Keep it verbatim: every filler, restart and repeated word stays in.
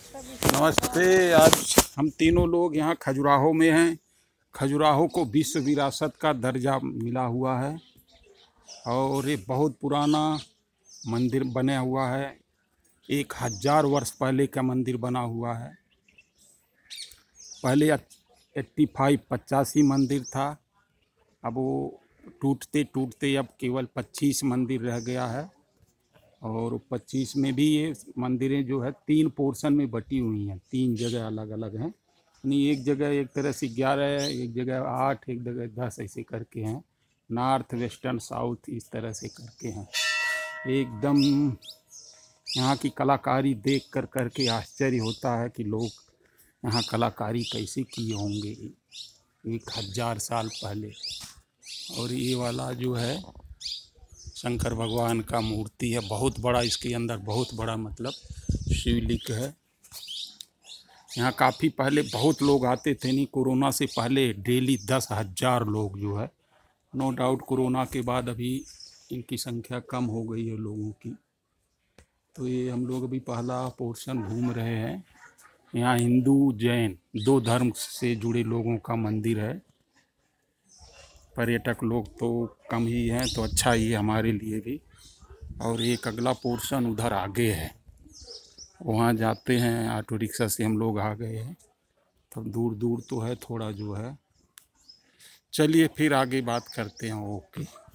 नमस्ते। आज हम तीनों लोग यहाँ खजुराहो में हैं। खजुराहो को विश्व विरासत का दर्जा मिला हुआ है और ये बहुत पुराना मंदिर बना हुआ है। एक हज़ार वर्ष पहले का मंदिर बना हुआ है। पहले एट्टी फाइव पचासी मंदिर था, अब वो टूटते टूटते अब केवल पच्चीस मंदिर रह गया है। और पच्चीस में भी ये मंदिरें जो है तीन पोर्शन में बटी हुई हैं, तीन जगह अलग अलग हैं। यानी एक जगह एक तरह से ग्यारह है, एक जगह आठ, एक जगह दस, ऐसे करके हैं। नॉर्थ वेस्टर्न साउथ इस तरह से करके हैं। एकदम यहाँ की कलाकारी देख कर करके आश्चर्य होता है कि लोग यहाँ कलाकारी कैसे किए होंगे एक हज़ार साल पहले। और ये वाला जो है शंकर भगवान का मूर्ति है, बहुत बड़ा। इसके अंदर बहुत बड़ा मतलब शिवलिंग है। यहाँ काफ़ी पहले बहुत लोग आते थे, नहीं कोरोना से पहले डेली दस हज़ार लोग जो है। नो डाउट कोरोना के बाद अभी इनकी संख्या कम हो गई है लोगों की। तो ये हम लोग अभी पहला पोर्शन घूम रहे हैं। यहाँ हिंदू जैन दो धर्म से जुड़े लोगों का मंदिर है। पर्यटक लोग तो कम ही हैं, तो अच्छा ही है हमारे लिए भी। और एक अगला पोर्शन उधर आगे है, वहाँ जाते हैं। ऑटो रिक्शा से हम लोग आ गए हैं, तो दूर दूर तो है थोड़ा जो है। चलिए फिर आगे बात करते हैं। ओके।